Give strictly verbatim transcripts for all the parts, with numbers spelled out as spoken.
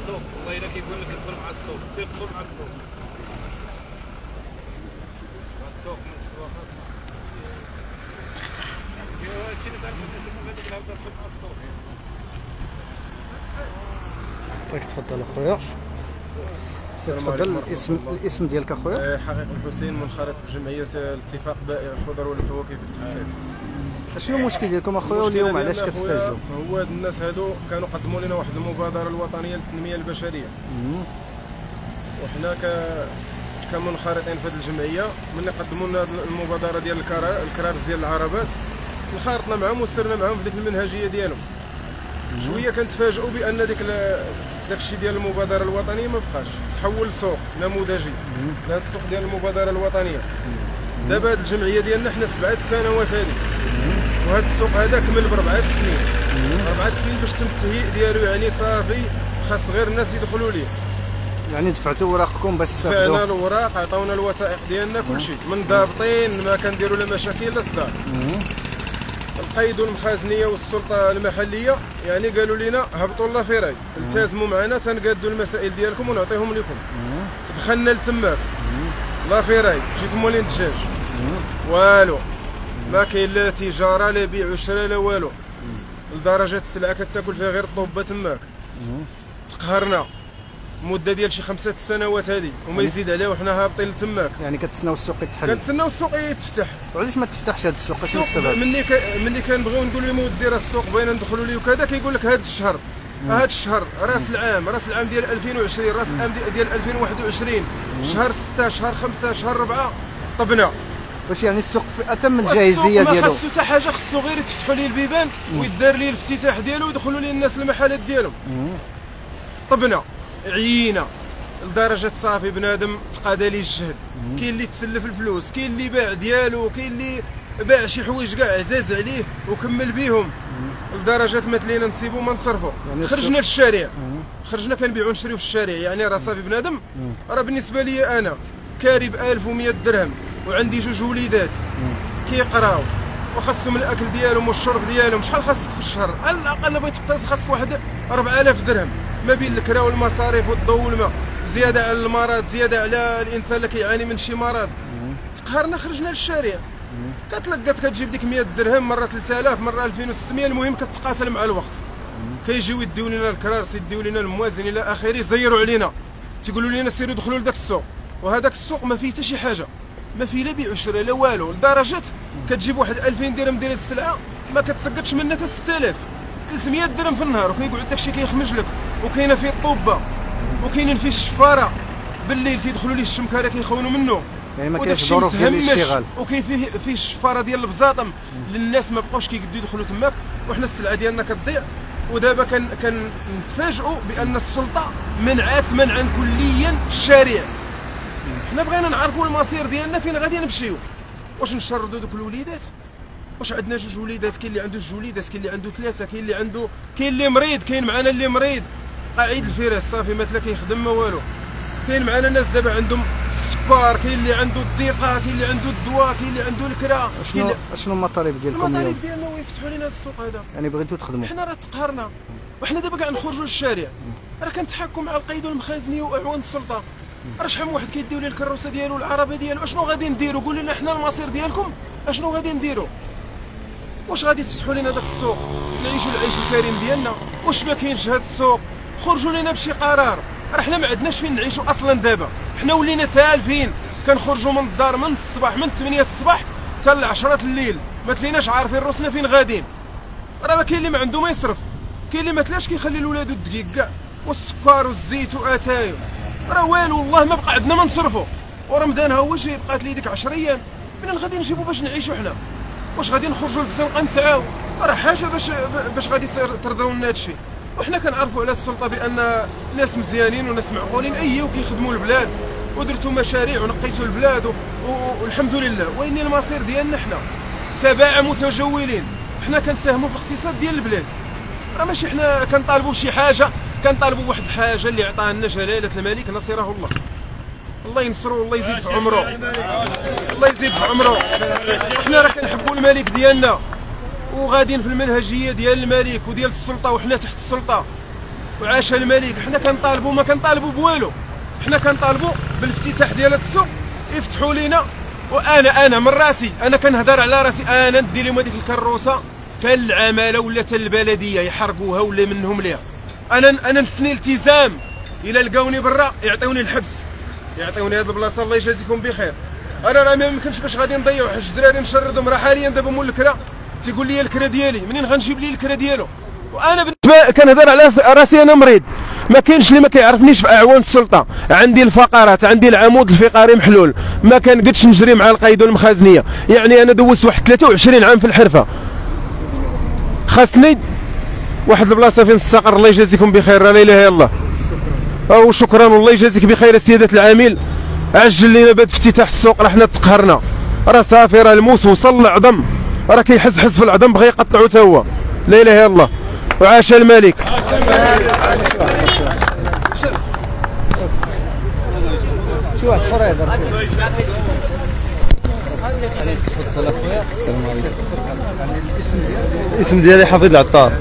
السوق، والله الا كيقول لك ادخل مع السوق، سير ادخل مع السوق. السوق من السواقات. ايوا هادشي اللي تعرف الناس اللي غادي تلعب تدخل مع السوق. يعطيك تفضل اخويا. سير تفضل. الاسم الاسم ديالك اخويا؟ حقيق الحسين، منخرط في جمعيه الاتفاق بائع الخضر والفواكه بالتحصيل. شنو المشكل ديالكم اخويا واليوم علاش كتحتاجوا؟ هو هاد الناس هادو كانوا قدموا لنا واحد المبادره الوطنيه للتنميه البشريه، وحنا ك كمنخرطين في هذه الجمعيه ملي قدموا لنا المبادره ديال الكرارس ديال العربات انخرطنا معهم وسرنا معهم في ديك المنهجيه ديالهم. شويه كنتفاجئوا بان ديك داك الشيء ديال المبادره الوطنيه ما بقاش، تحول لسوق نموذجي لهذا السوق ديال المبادره الوطنيه. دابا هذه الجمعيه ديالنا حنا سبعه سنوات هذه، وهذا السوق هذا كمل بربعه سنين. اربعه سنين باش تم التهيئ ديالو، يعني صافي خاص غير الناس يدخلوا ليه. يعني دفعتوا اوراقكم باش تاخذوا؟ دفعنا الاوراق، عطاونا الوثائق ديالنا كلشي، من ضابطين ما كنديروا لا مشاكل لا صداع. القيد والمخازنيه والسلطه المحليه يعني قالوا لنا هبطوا لافيراي، التزموا معنا تنقادوا المسائل ديالكم ونعطيهم لكم. دخلنا لتماك لافيراي، جيت مولين الدجاج والو، ما كاين لا تجاره لا بيع وشراء لا والو، لدرجه السلعه كتاكل فيها غير الطوبه تماك. تقهرنا مده ديال شي خمسه سنوات هذه وما يزيد عليها، وحنا هابطين لتماك. يعني كتسناو السوق يتحل؟ كنتسناو السوق يتفتح. وعلاش ما تفتحش هذا السوق؟ شنو السبب؟ ملي ك... ملي كنبغيو نقول لهم ودي راه السوق بغينا ندخلوا ليه وكذا، كيقول لك هذا الشهر هذا الشهر راس العام راس العام ديال ألفين وعشرين، راس العام ديال ألفين وواحد وعشرين، شهر ستة شهر خمسة شهر أربعة طبنا. واش يعني السوق في اتم الجاهزيه ديالو؟ ما خاصو حتى حاجه، خاصو غير يتفتحوا ليه البيبان ويدار ليه الافتتاح ديالو ويدخلوا ليه الناس المحلات ديالهم. طبنا عيينا لدرجه صافي بنادم تقادا ليه الجهد. كاين اللي تسلف الفلوس، كاين اللي باع ديالو، كاين اللي باع شي حوايج كاع عزاز عليه وكمل بيهم، لدرجه ما تلينا نصيبو ما نصرفو. يعني خرجنا للشارع، خرجنا كنبيعو نشريو في الشارع. يعني راه صافي بنادم، راه بالنسبه لي انا كاري ب ألف ومية درهم وعندي جوج وليدات كيقراو وخاصهم الاكل ديالهم والشرب ديالهم، شحال خاصك في الشهر؟ على الاقل بغيت تقتص خاصك واحد أربعة آلاف درهم ما بين الكرا والمصاريف والضوء والماء، زياده على المرض، زياده على الانسان اللي كيعاني من شي مرض. تقهرنا خرجنا للشارع. كتلقات كتجيب ديك مية درهم مره ثلاثة آلاف مره ألفين وستمية، المهم كتقاتل مع الوقت. كيجيو يديو لنا الكرارس، يديو لنا الموازن الى اخره، يزيروا علينا، تيقولوا لنا سيروا دخلوا لذاك السوق. وهذاك السوق ما فيه حتى شي حاجه، ما فيه لا بيع وشراء لا والو، لدرجه كتجيب واحد ألفين درهم ديال السلعه ما كتسقطش منها حتى ستة آلاف، ثلاثمية درهم في النهار، وكيقعد داكشي كيخمج لك. وكاينه فيه الطوبه وكاينين فيه الشفاره، بالليل كيدخلوا ليه الشمكاره كيخونوا منه. يعني ما كاينش ظروف ديال الاشتغال. وكاين فيه فيه الشفاره ديال البزاطم، للناس ما بقاوش كيقدروا يدخلوا تماك، وحنا السلعه ديالنا كتضيع. ودابا كان كنتفاجئوا بان السلطه منعات منعا كليا الشارع. حنا بغينا نعرفوا المصير ديالنا فين غادي نمشيو، واش نشردوا دوك الوليدات؟ واش عندنا جوج وليدات، كاين اللي عنده جوج وليدات، كاين اللي عنده ثلاثه، كاين اللي عنده كاين اللي مريض، كاين معنا اللي مريض قاعد الفراس صافي ما تلا كيخدم ما والو. كاين معنا ناس دابا عندهم السكر، كاين اللي عنده الضيقه، كاين اللي عنده الدواء، كاين اللي عنده الكرا. شنو شنو المطالب ديالكم اليوم؟ المطالب ديالنا هو يفتحوا لنا السوق هذا. يعني بغيتوا تخدموا؟ حنا راه تقهرنا، وحنا دابا كاع نخرجوا للشارع، راه كنتحكم مع القيد والمخازنيه واعوان السلطه. راه شحال من واحد كيديو لي الكروسه ديالو العربه ديالو، اشنو غادي نديروا؟ قولوا لنا حنا المصير ديالكم اشنو غادي نديروا؟ واش غادي تفتحوا لنا داك السوق نعيشوا العيش الكريم ديالنا؟ واش ما كاينش هذا السوق؟ خرجوا لنا بشي قرار. راه حنا ما عندناش فين نعيشوا اصلا. دابا حنا ولينا تالفين، كنخرجوا من الدار من الصباح من ثمانية الصباح حتى ل عشرة الليل، ما تليناش عارفين روسنا فين غاديين. راه ما كاين اللي ما عنده ما يصرف، كاين اللي ما تلاش كيخلي لولادو الدقيق كاع والسكر والزيت واتايو. راه والو والله ما بقى عندنا ما نصرفوا، ورمضان ها هو جاي، بقات لي ديك عشر ايام. منين غادي نجيبوا باش نعيشوا حنا؟ واش غادي نخرجوا للزنقه نسعاو؟ راه حاجه باش باش غادي ترضوا لنا هادشي. وحنا كنعرفوا على السلطه بان ناس مزيانين وناس معقولين، ايوا كيخدموا البلاد ودرتوا مشاريع ونقيتوا البلاد والحمد لله. وين المصير ديالنا حنا كباعة متجولين؟ حنا كنساهموا في الاقتصاد ديال البلاد. راه ماشي حنا كنطالبوا بشي حاجه، كنطالبوا بواحد الحاجه اللي عطاها لنا جلاله الملك نصره الله. الله ينصرو والله يزيد في عمره، الله يزيد في عمره. حنا راه كنحبوا الملك ديالنا وغاديين في المنهجيه ديال الملك وديال السلطه، وحنا تحت السلطه. وعاش الملك. حنا كنطالبوا ما كنطالبوا بوالو، حنا كنطالبوا بالافتتاح ديال هذا السوق، يفتحوا لينا. وانا انا من راسي انا كنهضر على راسي، انا ندي لهم هذيك الكروسه حتى العماله ولا حتى البلديه يحرقوها ولا منهم ليها. انا انا نفسني التزام، الا لقاوني برا يعطيوني الحبس، يعطيوني هذه البلاصه الله يجازيكم بخير. انا راه ما يمكنش باش غادي نضيعوا حاج الدراري نشردهم. راه حاليا دابا مول الكرا تيقول لي الكرا ديالي منين غنجيب لي الكرا ديالو؟ وانا بالنسبه كنهضر على راسي انا مريض، ما كاينش اللي ما كيعرفنيش في اعوان السلطه. عندي الفقرات، عندي العمود الفقري محلول، ما كنقدش نجري مع القايد والمخازنيه. يعني انا دوزت واحد ثلاثة وعشرين عام في الحرفه، خاصني واحد البلاصه فين الصقر. الله يجازيكم بخير، لا اله الا الله. او شكرا والله يجازيك بخير السياده العامل، عجل لينا بهذا افتتاح السوق. راه حنا تقهرنا، راه صافي، راه الموس وصل للعظم، راه كيحزحز في العظم، بغى يقطعو تا هو. لا اله الا الله، وعاش الملك. شي واحد اخر يهضر. الاسم ديالي حفيظ العطار.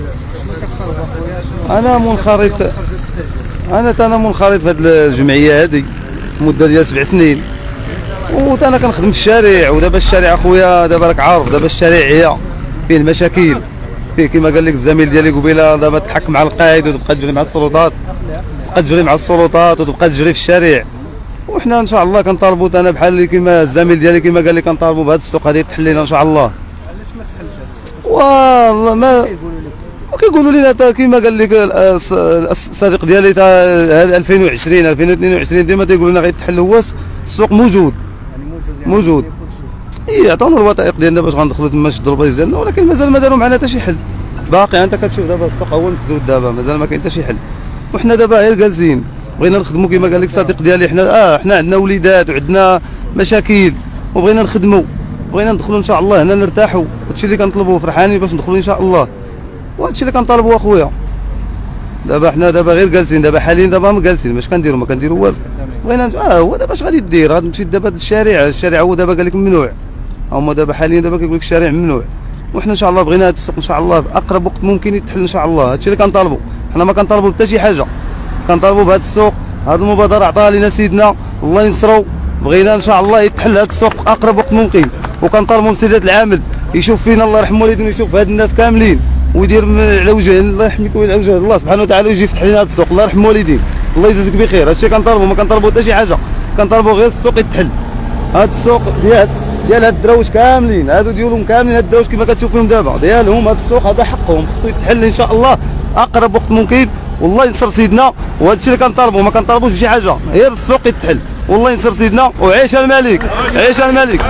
انا منخرط، انا انا منخرط في هذه الجمعيه هذه مده ديال سبع سنين، وانا كنخدم في الشارع. ودابا الشارع اخويا دابا راك عارف، دابا الشارع عيا فيه المشاكل، فيه كما قال لك الزميل ديالي قبيله، دابا تحك مع القائد وتبقى تجري مع السلطات، تبقى تجري مع السلطات وتبقى تجري في الشارع. وحنا ان شاء الله كنطالبوا انا بحال كما الزميل ديالي كما قال لي، كنطالبوا بهذا السوق هذه تحل لنا ان شاء الله. علاش ما تحلش؟ والله ما كيقولوا لنا كما قال لك الصديق ديالي تا ألفين وعشرين ألفين واثنين وعشرين ديما تيقول لنا غيتحل. هو السوق موجود موجود، اي عطاونا الوثائق ديالنا باش غندخلوا تما نشدوا البيض ديالنا، ولكن مازال ما داروا معنا حتى شي حل. باقي انت كتشوف دابا السوق هو مسدود، دابا مازال ما كاين حتى شي حل. وحنا دابا غير جالسين بغينا نخدموا كما قال لك الصديق ديالي. حنا اه حنا عندنا وليدات وعندنا مشاكل وبغينا نخدموا، بغينا ندخلوا ان شاء الله هنا نرتاحوا. هادشي اللي كنطلبوا، فرحانين باش ندخلوا ان شاء الله، وهادشي اللي كنطالبوا اخويا. دابا حنا دابا غير جالسين، دابا حاليا دابا ما جالسين، باش كنديروا ما كنديروا والو. بغينا اه هو دابا اش غادي دير؟ غتمشي دابا للشارع، الشارع هو دابا قال لك ممنوع، هما دابا حاليا دابا كيقول لك الشارع ممنوع. وحنا ان شاء الله بغينا هذا السوق ان شاء الله باقرب وقت ممكن يتحل ان شاء الله. هادشي اللي كنطالبوا، حنا ما كنطالبوا حتى شي حاجه، كنطالبوا بهذا السوق. هذه المبادره عطاها لنا سيدنا الله ينصرو، بغينا ان شاء الله يتحل هذا السوق اقرب وقت ممكن. وكنطالبوا من سيدات العامل يشوف فينا الله يرحم والدينا، يشوف هاد الناس كاملين ويدير على وجه الله يحميك وعلى وجه الله سبحانه وتعالى، ويجي يفتح لنا هذا السوق. الله يرحم والدين، الله يجازيك بخير. هادشي كنطالبوا، ما كنطالبوا حتى شي حاجه، كنطالبوا غير السوق يتحل. هذا السوق ديال ديال هاد الدراوش كاملين، هادو ديالهم كاملين، هاد الدراوش كما كتشوف فيهم دابا ديالهم. هذا السوق هذا حقهم، خصو يتحل ان شاء الله اقرب وقت ممكن، والله ينصر سيدنا. وهذا الشيء اللي كنطالبوا، ما كنطالبوش بشي حاجه، غير السوق يتحل والله ينصر سيدنا. وعيش الملك، عيش الملك.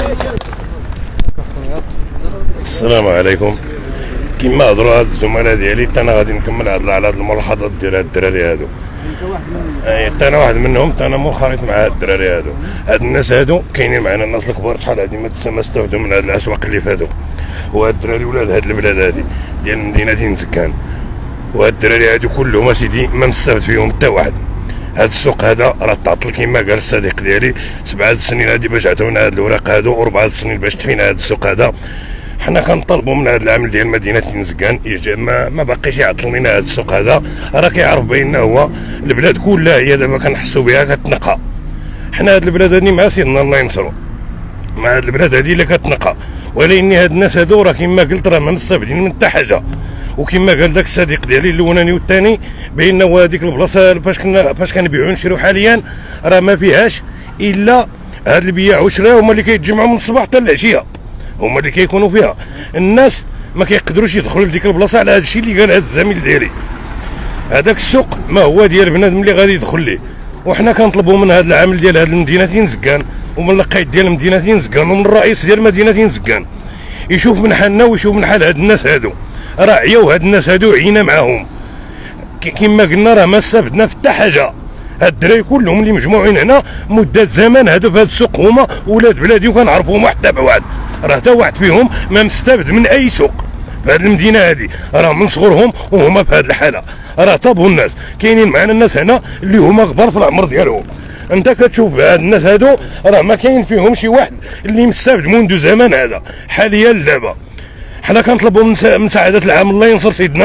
السلام عليكم. كما هضروا هاد الزملاء ديالي، حتى انا غادي نكمل على هاد الملاحظات ديال هاد الدراري هادو. حتى انا واحد منهم، حتى انا منخرط مع هاد الدراري هادو. هاد الناس هادو كاينين معنا، الناس الكبار شحال هادي ما استفدوا من هاد الاسواق اللي فاتوا. وهاد الدراري ولاد هاد البلاد هادي ديال مدينه نزكان، وهاد الدراري هادو كلهم اسيدي ما مستفد فيهم حتى واحد. هاد السوق هذا راه تعطل كما قال الصديق ديالي، سبعة سنين هادي باش عطاونا هاد الوراق هادو، وربعة سنين باش تفينا هاد السوق هذا. حنا كنطالبوا من هذا العامل ديال مدينه نزكان ما, ما باقيش يعطل لنا هذا السوق هذا. راه كيعرف بان هو البلاد كلها هي دابا كنحسوا بها كتنقى. حنا هاد البلاد هذه مع سيدنا الله ينصرو، مع هاد البلاد هذه اللي كتنقى، ولكن هاد الناس هادو راه كما قلت راه ما مستافدين من حتى حاجه. وكما قال داك الصديق ديالي الاولاني والثاني بان هذيك البلاصه فاش كنا فاش كنبيعوا نشريو حاليا راه ما فيهاش الا هاد البياع والشراء هما اللي كيتجمعوا من الصباح حتى العشيه، هما اللي كيكونوا فيها. الناس ما كيقدروش يدخلوا لديك البلاصه على هذا الشيء اللي قال هذا الزميل ديالي. هذاك السوق ما هو ديال بنادم اللي غادي يدخل ليه. وحنا كنطلبوا من هذا العامل ديال هذه المدينه نزكان، ومن القائد ديال مدينه نزكان، ومن الرئيس ديال مدينه نزكان يشوف من حالنا ويشوف من حال هاد الناس هادو. راه عياو هاد الناس هادو، عينا معاهم كما قلنا، راه ما استفدنا في حتى حاجه. هاد الدراري كلهم اللي مجموعين هنا مده زمان هادو في هاد السوق هما ولاد بلادي وكنعرفوهم حتى بعاد، راه حتى واحد فيهم ما مستفد من اي سوق في هاد المدينه هادي، راه من صغرهم وهما في هاد الحاله. راه طابوا الناس، كاينين معنا الناس هنا اللي هما كبار في العمر ديالهم. انت كتشوف هاد الناس هادو راه ما كاين فيهم شي واحد اللي مستفد منذ زمان هذا حاليا لدابا. حنا كنطلبوا من سعاده العام الله ينصر سيدنا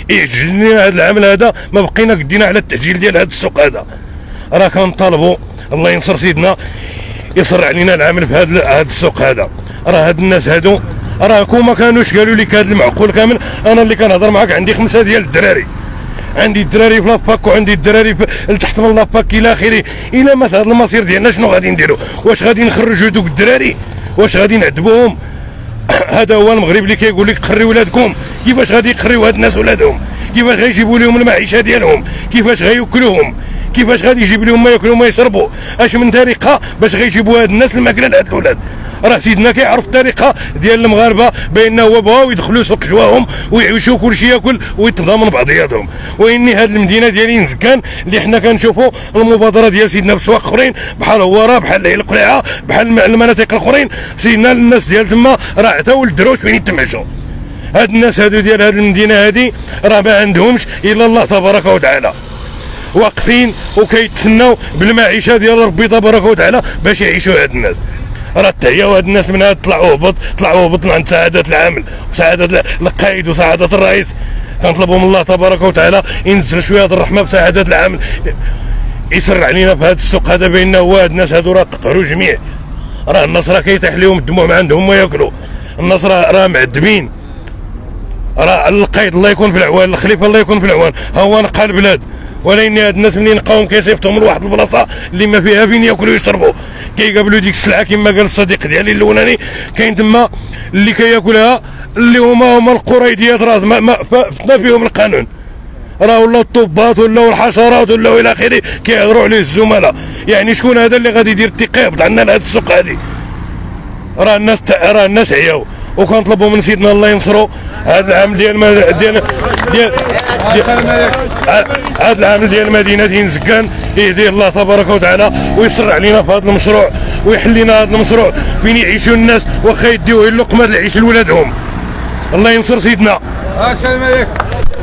يعجل لنا هذا العمل هذا، ما بقينا قدينا على التاجيل ديال هذا السوق هذا. راه كنطالبوا الله ينصر سيدنا يسر علينا العمل في هذا هذا السوق هذا. راه هاد الناس هادو راه كون ما كانوش قالوا لك هذا المعقول كامل. انا اللي كنهضر معاك عندي خمسه ديال الدراري، عندي الدراري في لاباك وعندي الدراري لتحت من لاباك الى اخره. الى ما هذا المصير ديالنا شنو غادي نديروا؟ واش غادي نخرجوا دوك الدراري؟ واش غادي نعذبوهم؟ هذا هو المغرب اللي كيقول لك قري ولادكم. كيفاش غادي يقريو هاد الناس ولادهم؟ كيفاش غيجيبوا لهم المعيشه ديالهم؟ كيفاش غياكلوهم؟ كيفاش غادي يجيب لهم ما ياكلوا ما يشربوا؟ اش من طريقه باش غيجيبوا هاد الناس الماكله لهاد الاولاد؟ راه سيدنا كيعرف الطريقه ديال المغاربه بان هو بغاو يدخلوا سوق جواهم ويعيشوا كلشي ياكل ويتضامن بعضياتهم. واني هاد المدينه ديالي نزكان اللي حنا كنشوفوا المبادره ديال سيدنا بسواق اخرين بحال هواره بحال القليعه بحال المناطق الاخرين، سيدنا الناس ديال تما راه عتاو الدروش فين يتمشوا. هاد الناس هادو ديال هاد المدينه هادي راه ما عندهمش الا الله تبارك وتعالى، واقفين وكيتسناو بالمعيشه ديال ربي تبارك وتعالى باش يعيشوا هاد الناس. راه التحيه هاد الناس من هاد طلعوا هبط طلعوا هبط عند سعاده العامل وسعاده القائد وسعاده الرئيس. كنطلبوا من الله تبارك وتعالى ينزل شويه الرحمه بسعاده العامل، يسر علينا في هذا السوق هذا بان هو هاد الناس هادو راه تقهروا جميع. راه الناس راه كيطيح لهم الدموع ما عندهم ما ياكلوا، الناس راه راه معذبين. راه القائد الله يكون في العوان، الخليفه الله يكون في العوان، ها هو نقى البلاد. ولكن هاد الناس منين نلقاوهم كيصيفطهم لواحد البلاصه اللي ما فيها فين ياكلوا ويشربوا، كيقابلوا ديك السلعه كما قال الصديق ديالي الاولاني، كاين تما اللي كياكلها اللي هما هما القريديات راه ما, ما, ما فيهم القانون. راه ولا الطبات ولا الحشرات ولا الى اخره كيهضروا عليه الزملاء. يعني شكون هذا اللي غادي يدير التقاب عندنا لهاد السوق هذه؟ راه الناس راه الناس عياو. وكنطلبوا من سيدنا الله ينصروا هذا العام ديال ديال ديال هذا العام ديال مدينه نزكان، يهديه الله تبارك وتعالى ويسر علينا في هذا المشروع ويحل لنا هذا المشروع فين يعيشوا الناس واخا يديوه اللقمه العيش لولادهم. الله ينصر سيدنا. السلام عليكم.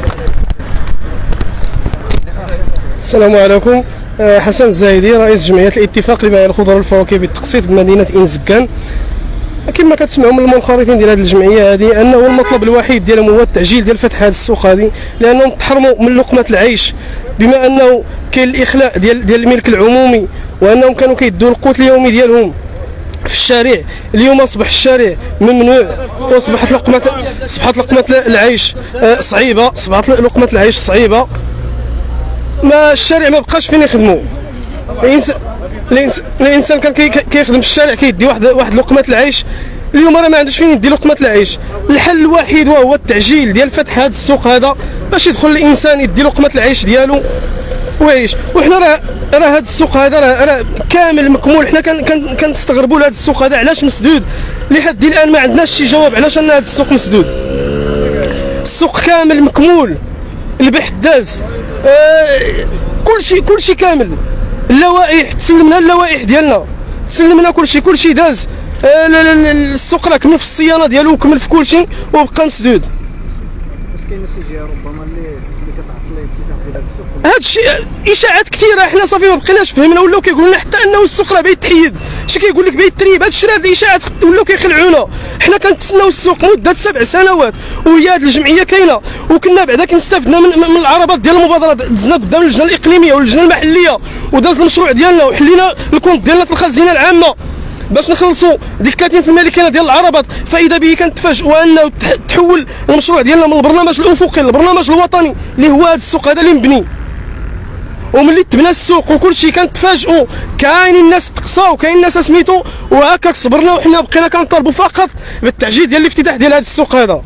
السلام عليكم. حسن الزايدي رئيس جمعيه الاتفاق لبيع الخضر والفواكه بالتقسيط بمدينه انزكان. كما كتسمعوا من المنخرطين ديال هذه الجمعيه هذه انه المطلب الوحيد ديالهم هو التعجيل ديال فتح هذا السوق هذه، لانهم تحرموا من لقمه العيش بما انه كاين الاخلاء ديال ديال الملك العمومي، وانهم كانوا كيدوا القوت اليومي ديالهم في الشارع. اليوم اصبح الشارع ممنوع واصبحت لقمه اصبحت لقمه العيش صعيبه، اصبحت لقمه العيش صعيبه. ما الشارع ما بقاش فين يخدموا. الانسان الانسان كان كيخدم في الشارع كيدي واحد واحد لقمه العيش، اليوم راه ما عندوش فين يدي لقمه العيش. الحل الوحيد وهو التعجيل ديال فتح هذا السوق هذا باش يدخل الانسان يدي لقمه العيش ديالو ويعيش. وحنا راه راه هذا السوق هذا راه راه كامل مكمول. حنا كنستغربوا لهذا السوق هذا علاش مسدود، لحد الان ما عندناش شي جواب علاش ان هذا السوق مسدود. السوق كامل مكمول، البحث داز، آه كلشي كلشي كامل، اللوائح تسلمنا اللوائح ديالنا، تسلمنا كلشي كلشي داز. آه السوق راه كمل في الصيانه ديالو وكمل في كلشي وبقى مسدود. واش كاينه شي جهه ربما اللي اللي كتعطل الافتتاح ديال هذا السوق؟ هذا الشيء اشاعات كثيره، حنا صافي ما بقيناش فهمنا، ولاو كيقولوا لنا حتى انه السوق راه بايت تحيد، شي كيقول لك بايت تريب. هذا الشيء هاد الاشاعات ولاو كيخلعونا. حنا كنتسناو السوق مده سبع سنوات وهي هذه الجمعيه كاينه، وكنا بعدا كنستافدنا من, من العربات ديال المبادره. دزنا قدام اللجنه الاقليميه واللجنه المحليه وداز المشروع ديالنا وحلينا الكونت ديالنا في الخزينه العامه باش نخلصوا ديك ثلاثين بالمئة اللي كاينه ديال العربات. فاذا به كنتفاجئوا انه تحول المشروع ديالنا من البرنامج الافقي للبرنامج الوطني اللي هو هذا السوق هذا اللي مبني. وملي تبنى السوق وكل شيء كنتفاجئوا كاينين الناس تقصاو كاين الناس سميتو، وهكاك صبرنا وحنا بقينا كنطالبوا فقط بالتعجيل ديال الافتتاح ديال هذا السوق هذا.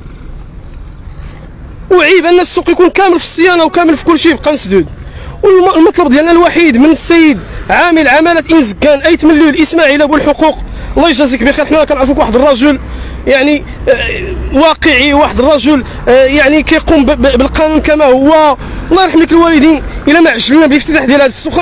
وعيب ان السوق يكون كامل في الصيانه وكامل في كل شيء يبقى مسدود. والمطلب ديالنا الوحيد من السيد عامل عماله انزكان ايت ملول اسماعيل ابو الحقوق، الله يجازيك بخير. حنا كنعرفوك واحد الرجل يعني واقعي، واحد الرجل يعني كيقوم بالقانون كما هو. الله يرحم لك الوالدين الى ما عجلنا بالافتتاح ديال هذا السوق.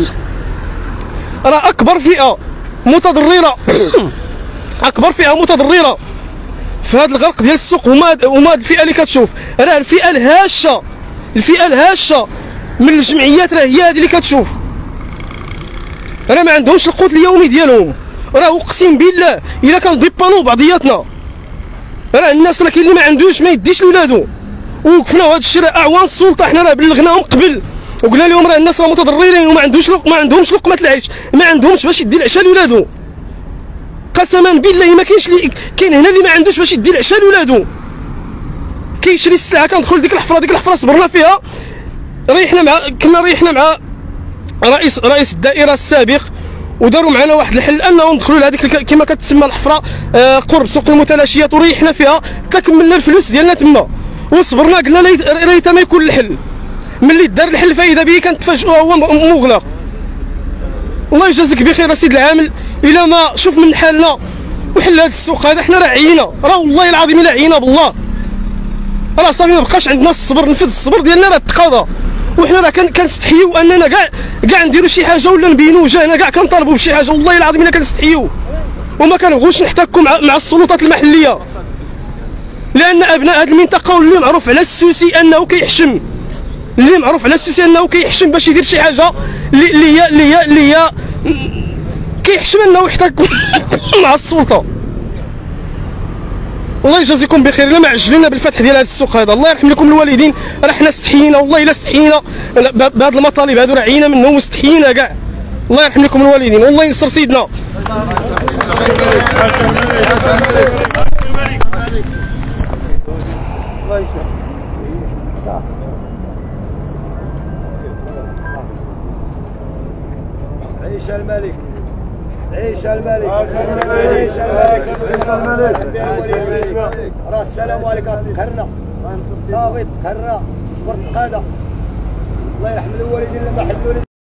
راه اكبر فئه متضرره اكبر فئه متضرره في هذا الغرق ديال السوق هما هما الفئه اللي كتشوف. راه الفئه الهاشه الفئه الهاشه من الجمعيات راه هي هذه اللي كتشوف، راه ما عندهمش القوت اليومي ديالهم. راه اقسم بالله الا كنديبانو بعضياتنا راه الناس راه كاين اللي ما عندوش ما يديش لولادو، ووقفنا هذا الشيء راه اعوان السلطه، حنا راه بلغناهم قبل وقلنا لهم راه الناس راه متضررين وما عندوش لق... ما عندهمش لقمه العيش، ما عندهمش باش يدي العشاء لولادو. قسما بالله ما كاينش اللي كاين هنا اللي ما عندوش باش يدي العشاء لولادو. كيشري السلعه كندخل ديك الحفره ديك الحفره صبرنا فيها، ريحنا مع كنا ريحنا مع رئيس رئيس الدائره السابق وداروا معنا واحد الحل انهم ندخلوا لهذيك كما كتسمى الحفره آه قرب سوق المتلاشيات وريحنا فيها حتى كملنا الفلوس ديالنا تما وصبرنا قلنا ريت ما يكون الحل. ملي دار الحل فاذا به كنتفاجئوا هو مغلق. الله يجازيك بخير اسيدي العامل، الا ما شوف من حالنا وحل هذا السوق هذا، حنا راه عينا، راه والله العظيم الا عينا بالله، راه صافي ما بقاش عندنا الصبر، نفذ الصبر ديالنا راه تقاضى، وحنا راه كنستحيو اننا كاع كاع نديروا شي حاجه ولا نبينوا وجهنا، كاع كنطالبوا بشي حاجه، والله العظيم الا كنستحيو وما كنبغوش نحتكوا مع, مع السلطات المحليه، لان ابناء هذه المنطقه واللي معروف على السوسي انه كيحشم، اللي معروف على السوسي انه كيحشم باش يدير شي حاجه اللي هي اللي هي اللي هي كيحشم انه يحتك مع السلطه. الله يجازيكم بخير، الا ما عجلنا بالفتح ديال هذا السوق هذا، الله يرحم لكم الوالدين، راه حنا استحيينا والله الا استحيينا بهاد المطالب هادو، راه عينا منهم واستحيينا كاع، الله يرحم لكم الوالدين والله ينصر سيدنا. عيش الملك، عيش الملك، عيش الملك، راه السلام عليكم. تقهرنا صافي، تقهرنا، الصبر تقاضى، الله يرحم الوالدين اللي ما حلوا